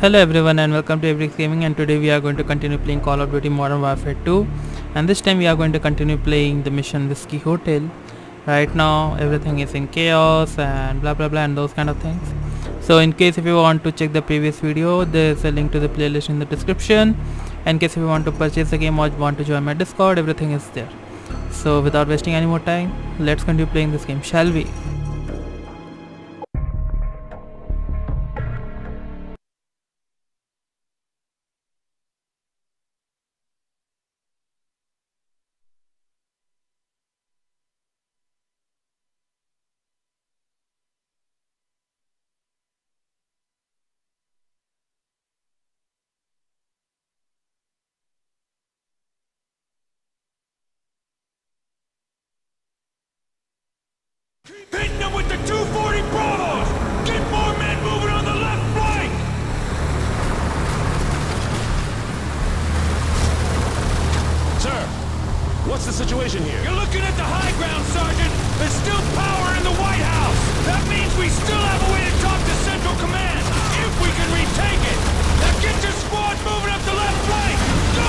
Hello everyone and welcome to Every Gaming, and today we are going to continue playing Call of Duty Modern Warfare 2, and this time we are going to continue playing the mission Whiskey Hotel. Right now everything is in chaos and blah blah blah and those kind of things. So in case if you want to check the previous video, there is a link to the playlist in the description. In case if you want to purchase the game or want to join my Discord, everything is there. So without wasting any more time, let's continue playing this game, shall we? Hitting them with the 240 Bravos! Get more men moving on the left flank! Sir, what's the situation here? You're looking at the high ground, Sergeant! There's still power in the White House! That means we still have a way to talk to Central Command, if we can retake it! Now get your squad moving up the left flank! Go!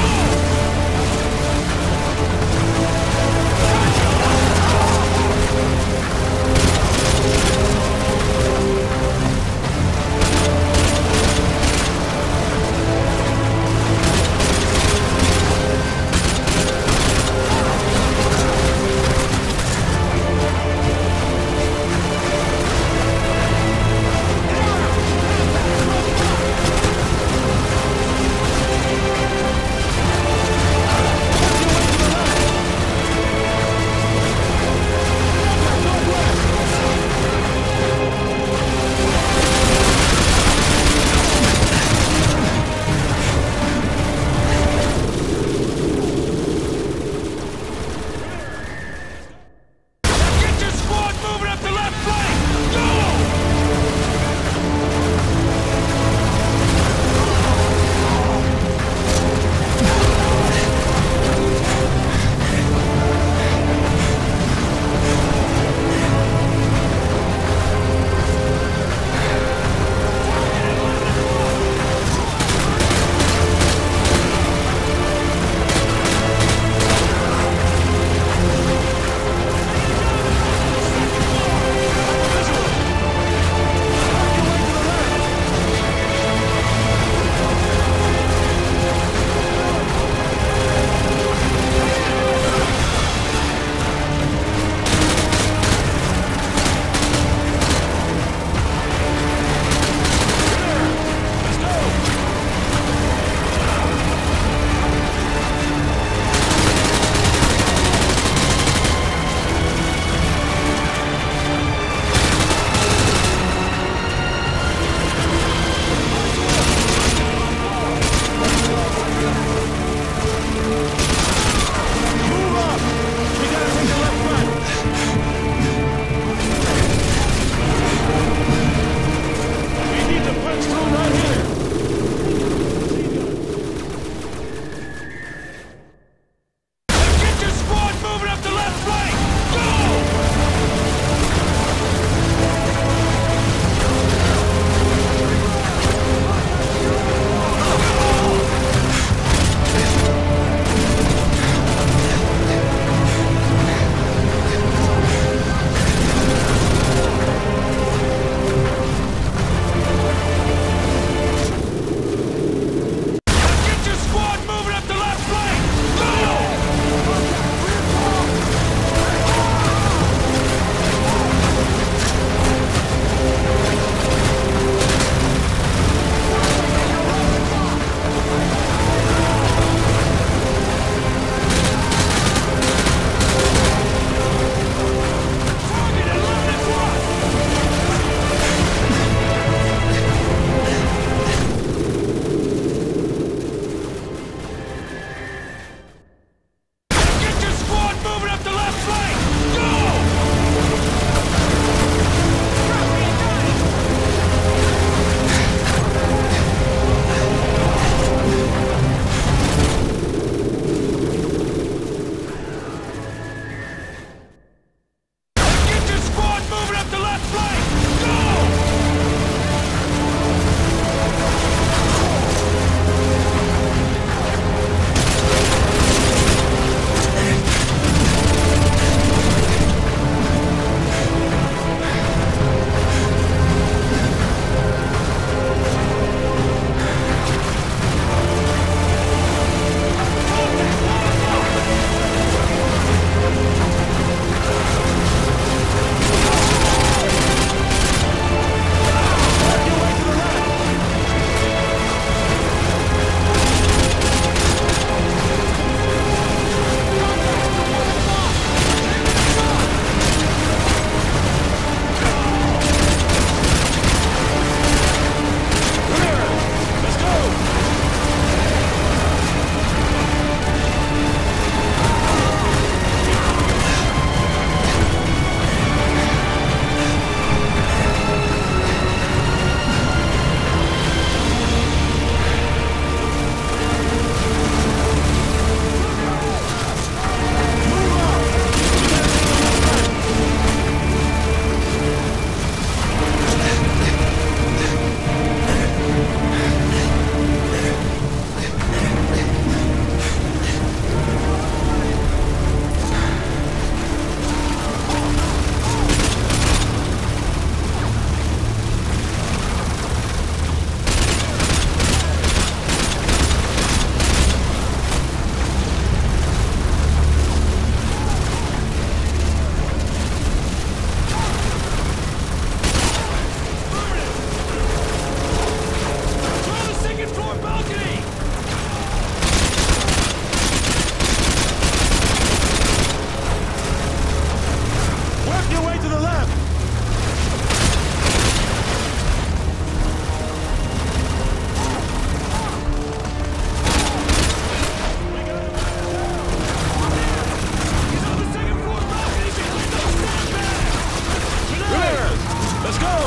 go!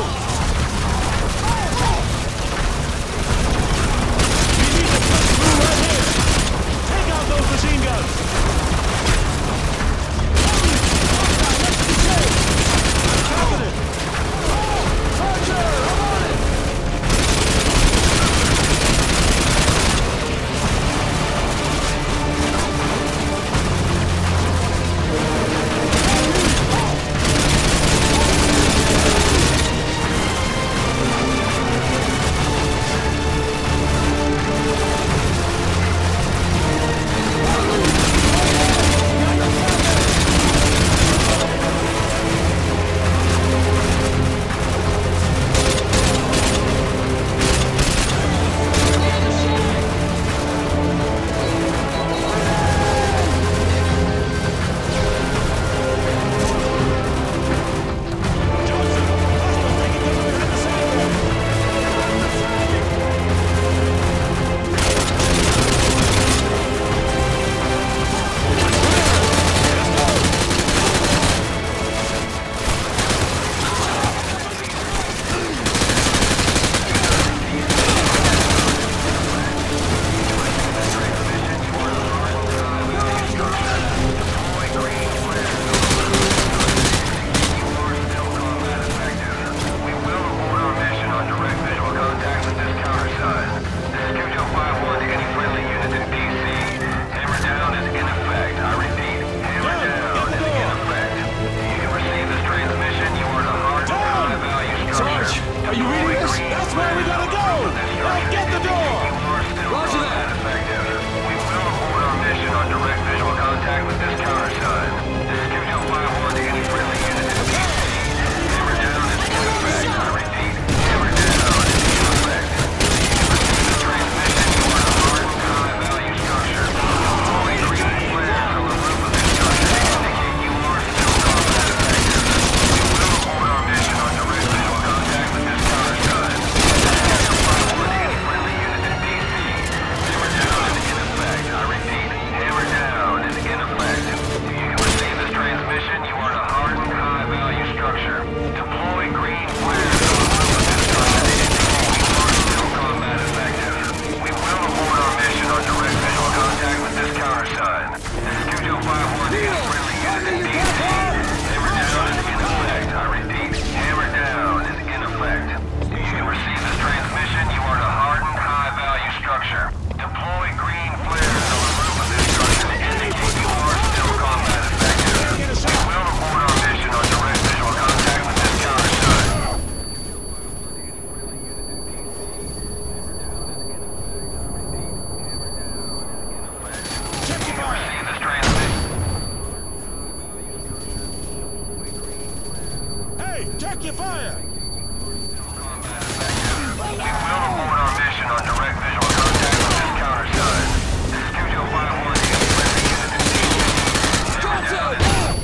We need to push through right here! Take out those machine guns! Check your fire! We will abort our mission on direct visual contact with this counterside. Studio 5-1 is friendly unit in DC. Stop it!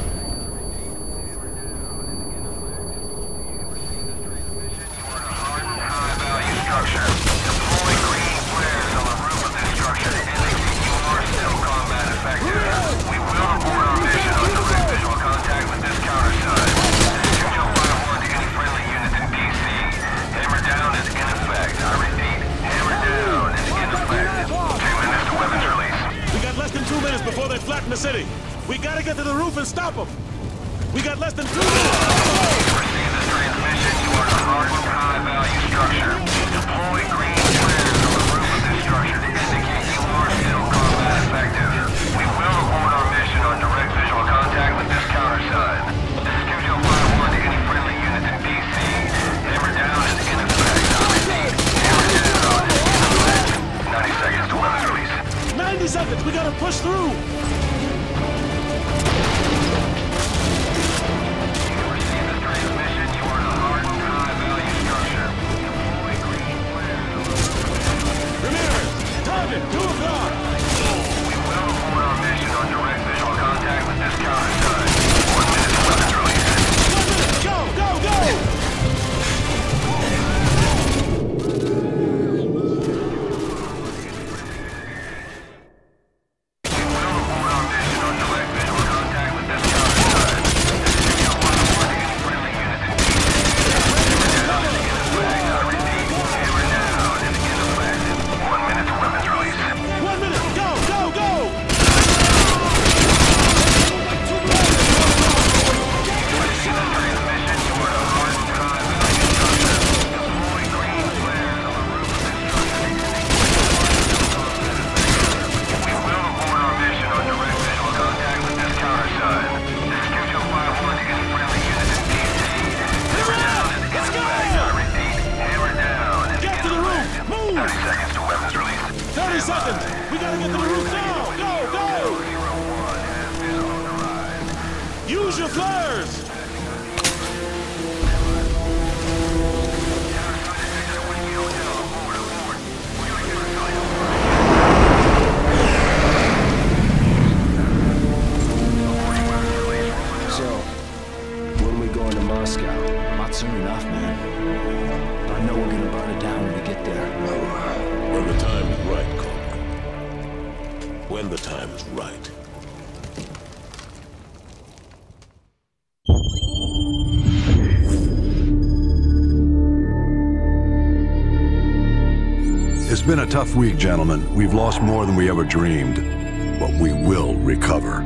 You are a hardened, high-value structure. Deploy green flares on the roof of this structure to indicate you are still combat effective. We will abort our mission on direct visual contact with this counterside. Studio 5-1 to any friendly units in DC. Hammer down is in effect. I repeat, hammer down is in effect. 2 minutes to weapons release. We got less than 2 minutes before they flatten the city. We gotta get to the roof and stop them. We got less than 2 minutes. Receive this transmission. You are a hardened, high-value structure. Deploy green flares on the roof of this structure to indicate you are still combat effective. We will abort our mission on direct visual contact with this counterside. Studio 5-1 to any friendly units in DC. Hammer down is in effect. I repeat, hammer down is in effect. 90 seconds to weapons release. 90 seconds. We gotta push through. Scout. Not soon enough, man. I know we're gonna burn it down when we get there. When the time is right, Corporal. When the time is right. It's been a tough week, gentlemen. We've lost more than we ever dreamed, but we will recover.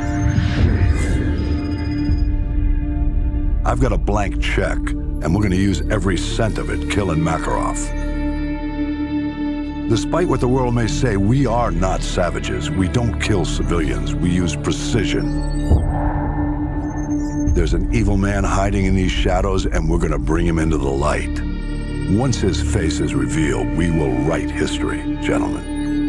I've got a blank check, and we're going to use every cent of it killing Makarov. Despite what the world may say, we are not savages. We don't kill civilians. We use precision. There's an evil man hiding in these shadows, and we're going to bring him into the light. Once his face is revealed, we will write history, gentlemen.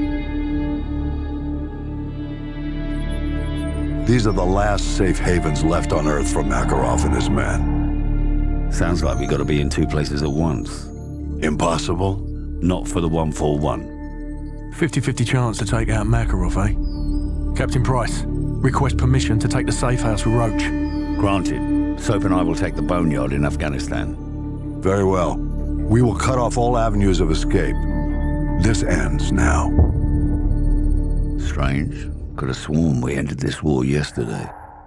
These are the last safe havens left on Earth for Makarov and his men. Sounds like we gotta be in two places at once. Impossible? Not for the 141. 50-50 chance to take out Makarov, eh? Captain Price, request permission to take the safe house with Roach. Granted. Soap and I will take the boneyard in Afghanistan. Very well. We will cut off all avenues of escape. This ends now. Strange. Could have sworn we ended this war yesterday.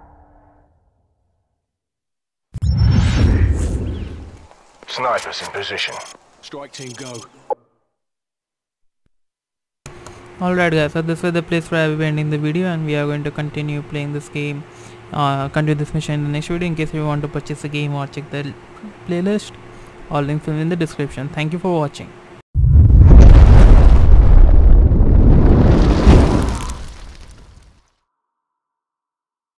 Snipers in position. Strike team, go. Alright guys, so this was the place where I will be ending the video, and we are going to continue playing this game, continue this mission in the next video. In case you want to purchase the game or check the playlist, all links will be in the description. Thank you for watching.